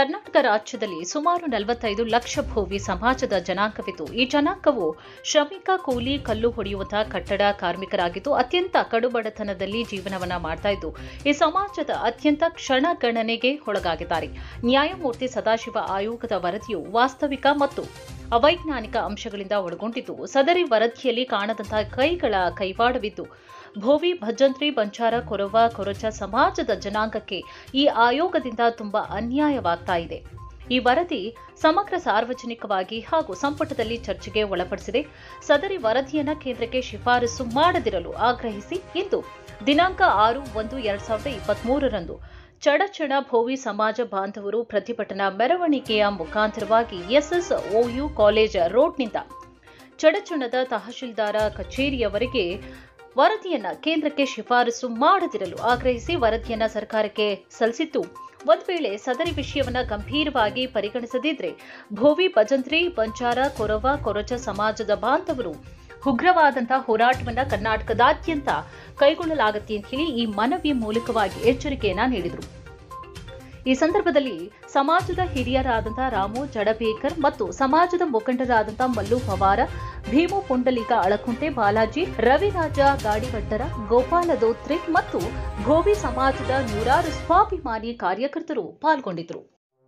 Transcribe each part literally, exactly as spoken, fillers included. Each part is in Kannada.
ಕರ್ನಾಟಕ ರಾಜ್ಯದಲ್ಲಿ ಸುಮಾರು ನಲವತ್ತೈದು ಲಕ್ಷ ಭೋವಿ ಸಮಾಜದ ಜನಾಂಗವಿದ್ದು, ಈ ಜನಾಂಗವು ಶ್ರಮಿಕ, ಕೂಲಿ, ಕಲ್ಲು ಹೊಡೆಯುವಂತಹ ಕಟ್ಟಡ ಕಾರ್ಮಿಕರಾಗಿದ್ದು ಅತ್ಯಂತ ಕಡುಬಡತನದಲ್ಲಿ ಜೀವನವನ್ನ ಮಾಡ್ತಾ ಇದ್ದು, ಈ ಸಮಾಜದ ಅತ್ಯಂತ ಕ್ಷಣಗಣನೆಗೆ ಒಳಗಾಗಿದ್ದಾರೆ. ನ್ಯಾಯಮೂರ್ತಿ ಸದಾಶಿವ ಆಯೋಗದ ವರದಿಯು ವಾಸ್ತವಿಕ ಮತ್ತು ಅವೈಜ್ಞಾನಿಕ ಅಂಶಗಳಿಂದ ಒಳಗೊಂಡಿದ್ದು, ಸದರಿ ವರದಿಯಲ್ಲಿ ಕಾಣದಂತಹ ಕೈಗಳ ಕೈವಾಡವಿದ್ದು, ಭೋವಿ, ಭಜಂತ್ರಿ, ಬಂಜಾರ, ಕೊರವ, ಕೊರಚ ಸಮಾಜದ ಜನಾಂಗಕ್ಕೆ ಈ ಆಯೋಗದಿಂದ ತುಂಬಾ ಅನ್ಯಾಯವಾಗ್ತಾ ಇದೆ. ಈ ವರದಿ ಸಮಗ್ರ ಸಾರ್ವಜನಿಕವಾಗಿ ಹಾಗೂ ಸಂಪುಟದಲ್ಲಿ ಚರ್ಚೆಗೆ ಒಳಪಡಿಸಿದೆ. ಸದರಿ ವರದಿಯನ್ನ ಕೇಂದ್ರಕ್ಕೆ ಶಿಫಾರಸು ಮಾಡದಿರಲು ಆಗ್ರಹಿಸಿ ಇಂದು ದಿನಾಂಕ ಆರು ಒಂದು ಎರಡ್ ಸಾವಿರದ ಇಪ್ಪತ್ತ್ ಮೂರರಂದು ಚಡಚಣ ಭೋವಿ ಸಮಾಜ ಬಾಂಧವರು ಪ್ರತಿಭಟನಾ ಮೆರವಣಿಗೆಯ ಮುಖಾಂತರವಾಗಿ ಎಸ್ಎಸ್ಒಯು ಕಾಲೇಜ್ ರೋಡ್ನಿಂದ ಚಡಚಣದ ತಹಶೀಲ್ದಾರ ಕಚೇರಿಯವರೆಗೆ ವರದಿಯನ್ನ ಕೇಂದ್ರಕ್ಕೆ ಶಿಫಾರಸು ಮಾಡದಿರಲು ಆಗ್ರಹಿಸಿ ವರದಿಯನ್ನ ಸರ್ಕಾರಕ್ಕೆ ಸಲ್ಲಿಸಿದ್ದು, ಒಂದು ವೇಳೆ ಸದರಿ ವಿಷಯವನ್ನ ಗಂಭೀರವಾಗಿ ಪರಿಗಣಿಸದಿದ್ರೆ ಭೋವಿ, ಭಜಂತ್ರಿ, ಬಂಜಾರ, ಕೊರವ, ಕೊರಚ ಸಮಾಜದ ಬಾಂಧವರು ಉಗ್ರವಾದಂತಹ ಹೋರಾಟವನ್ನ ಕರ್ನಾಟಕದಾದ್ಯಂತ ಕೈಗೊಳ್ಳಲಾಗುತ್ತೆ ಅಂತ ಹೇಳಿ ಈ ಮನವಿ ಮೂಲಕವಾಗಿ ಎಚ್ಚರಿಕೆಯನ್ನ ನೀಡಿದರು. ಈ ಸಂದರ್ಭದಲ್ಲಿ ಸಮಾಜದ ಹಿರಿಯರಾದಂತಹ ರಾಮು ಜಡಬೇಕರ್ ಮತ್ತು ಸಮಾಜದ ಮುಖಂಡರಾದಂತಹ ಮಲ್ಲು ಪವಾರ, ಭೀಮು ಪುಂಡಲಿಕ ಅಳಕುಂಟೆ, ಬಾಲಾಜಿ, ರವಿರಾಜ ಗಾಡಿವಡ್ಡರ, ಗೋಪಾಲ ದೋತ್ರೆ ಮತ್ತು ಭೋವಿ ಸಮಾಜದ ನೂರಾರು ಸ್ವಾಭಿಮಾನಿ ಕಾರ್ಯಕರ್ತರು ಪಾಲ್ಗೊಂಡಿದ್ದರು.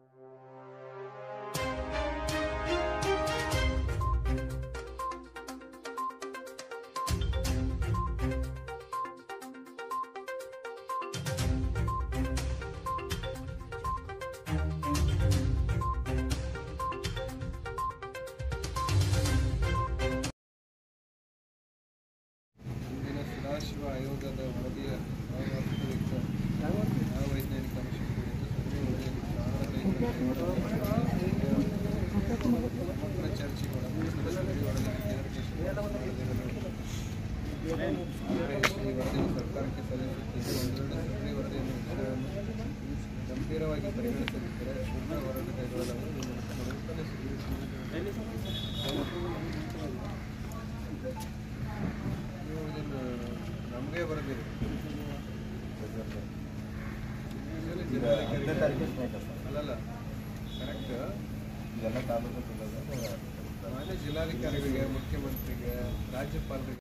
ಸದಾಶಿವ ಆಯೋಗದ ವರದಿಯ ಅವಾಸ್ತವಿಕ ಅವೈಜ್ಞಾನಿಕ ಅಂಶ ಸಮಗ್ರ ಚರ್ಚೆಗಳನ್ನು ಸದಸ್ಯರಿಗೆ ಈ ವರದಿಯನ್ನು ಸರ್ಕಾರಕ್ಕೆ ಸಲ್ಲಿಸುತ್ತಿದ್ದು, ಒಂದೆರಡು ವರದಿಯನ್ನು ಗಂಭೀರವಾಗಿ ಪರಿಗಣಿಸದಿದ್ದರೆ ಶುದ್ಧ ವರದಿ ಕೈಗೊಳ್ಳಲಾಗುವುದು ನಮಗೆ ಬರದಿರಿ ಅಲ್ಲಲ್ಲ ಕರೆಕ್ಟ್ ಮಾನ್ಯ ಜಿಲ್ಲಾಧಿಕಾರಿಗಳಿಗೆ, ಮುಖ್ಯಮಂತ್ರಿಗೆ, ರಾಜ್ಯಪಾಲರಿಗೆ